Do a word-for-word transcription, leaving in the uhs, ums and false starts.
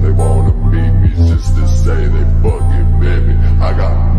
they wanna meet me just to say they fucking met me. I got